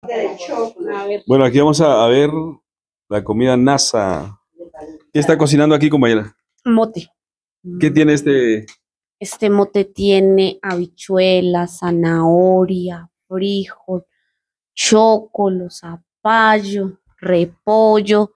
A ver, Bueno, aquí vamos a ver la comida NASA. ¿Qué está cocinando aquí, compañera? mote. ¿Qué tiene este? Este mote tiene habichuela, zanahoria, frijol, chocolo, zapallo, repollo,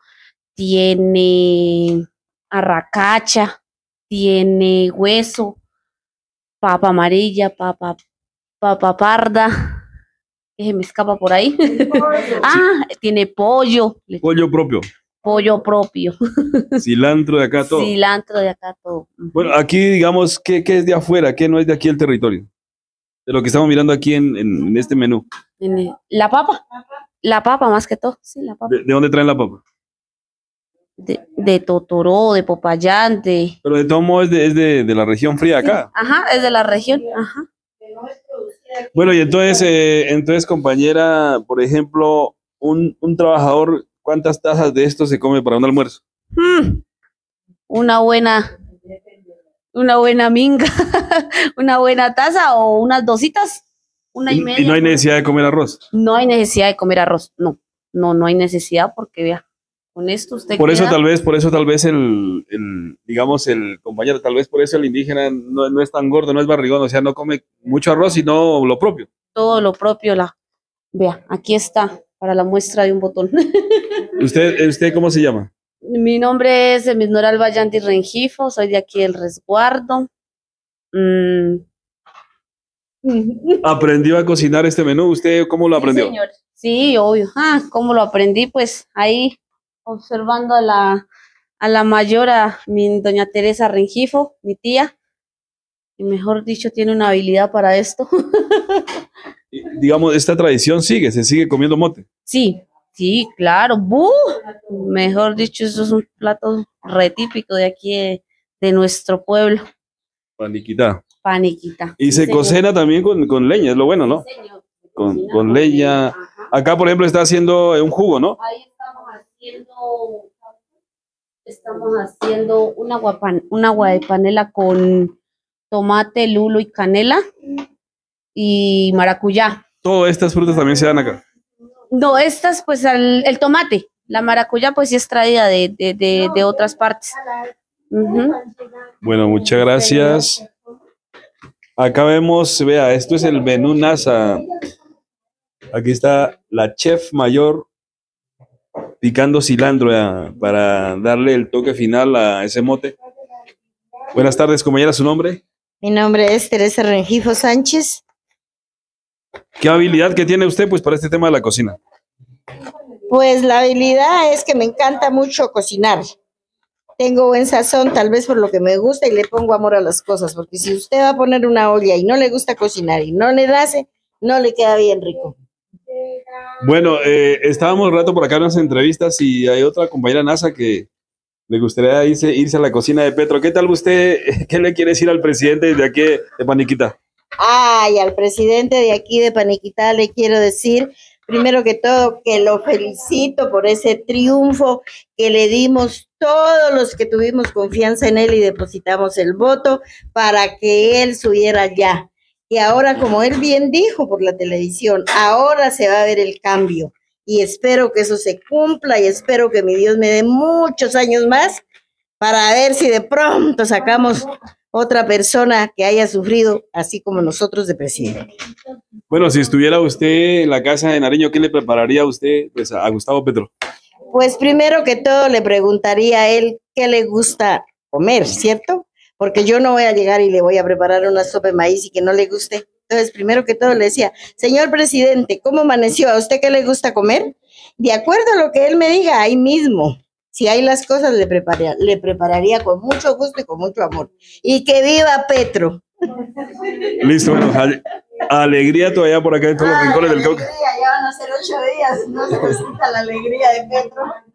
tiene arracacha, tiene hueso, papa amarilla, papa parda, que se me escapa por ahí. Ah, tiene pollo, Pollo propio, pollo propio, cilantro de acá, todo. cilantro de acá todo. Bueno, aquí digamos, ¿qué es de afuera? ¿Qué no es de aquí el territorio? De lo que estamos mirando aquí en este menú. Tiene la papa más que todo, sí, la papa. ¿De dónde traen la papa? De Totoró, de Popayán, de... Pero de todo modo es de la región fría acá. Ajá, es de la región, ajá. Bueno, y entonces, compañera, por ejemplo, un trabajador, ¿cuántas tazas de esto se come para un almuerzo? Mm, una buena minga, una buena taza o unas dositas, una y Y media. no hay necesidad de comer arroz. No hay necesidad de comer arroz, no hay necesidad porque vea, con esto usted Por eso queda tal vez digamos, el compañero, tal vez por eso el indígena no es tan gordo, no es barrigón, o sea, no come mucho arroz, sino lo propio. todo lo propio, vea, aquí está, para la muestra de un botón. ¿Usted cómo se llama? Mi nombre es Emisnora Albayandi Rengifo, soy de aquí del resguardo. Mm. ¿Aprendió a cocinar este menú? ¿Usted cómo lo aprendió? Sí, señor. Sí, obvio. ¿Cómo lo aprendí? Pues ahí observando a la mayor, mi doña Teresa Rengifo, mi tía, y mejor dicho, tiene una habilidad para esto. Digamos, esta tradición se sigue comiendo mote. Sí, sí, claro. ¡Buh! Mejor dicho, eso es un plato re típico de aquí de nuestro pueblo. Paniquita. Paniquita. Y Sí, se señor. cocina también con leña, es lo bueno, ¿no? Sí, señor. Con leña. Ajá. Acá, por ejemplo, está haciendo un jugo, ¿no? Ahí estamos haciendo un agua de panela con tomate, lulo y canela y maracuyá. Todas estas frutas también se dan acá. No, estas pues el tomate, la maracuyá pues sí es traída de otras partes. Ujú. Bueno, muchas gracias. Acá vemos, vea, esto es el menú NASA. Aquí está la chef mayor picando cilantro para darle el toque final a ese mote. Buenas tardes, compañera, ¿su nombre? Mi nombre es Teresa Rengifo Sánchez. ¿Qué habilidad que tiene usted pues para este tema de la cocina? Pues la habilidad es que me encanta mucho cocinar. Tengo buen sazón, tal vez por lo que me gusta, y le pongo amor a las cosas, porque si usted va a poner una olla y no le gusta cocinar y no le nace, no le queda bien rico. Bueno, estábamos un rato por acá en unas entrevistas y hay otra compañera NASA que le gustaría irse a la cocina de Petro. ¿Qué tal usted? ¿Qué le quiere decir al presidente de aquí de Paniquita? Ay, al presidente de aquí de Paniquita le quiero decir, primero que todo, que lo felicito por ese triunfo que le dimos todos los que tuvimos confianza en él y depositamos el voto para que él subiera ya. Y ahora, como él bien dijo por la televisión, ahora se va a ver el cambio. Y espero que eso se cumpla y espero que mi Dios me dé muchos años más para ver si de pronto sacamos otra persona que haya sufrido así como nosotros de presidente. Bueno, si estuviera usted en la casa de Nariño, ¿qué le prepararía a usted pues, a Gustavo Petro? Pues primero que todo le preguntaría a él qué le gusta comer, ¿cierto? Porque yo no voy a llegar y le voy a preparar una sopa de maíz y que no le guste. Entonces, primero que todo le decía, señor presidente, ¿cómo amaneció? ¿A usted qué le gusta comer? De acuerdo a lo que él me diga, ahí mismo. Si hay las cosas, le prepararía con mucho gusto y con mucho amor. Y que viva Petro. Listo, bueno, alegría todavía por acá en todos los rincones del Cauca. Ya van a ser 8 días, no se necesita la alegría de Petro.